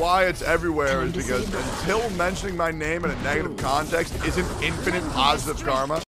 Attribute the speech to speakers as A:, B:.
A: why it's everywhere is because until mentioning my name in a negative context isn't infinite positive karma.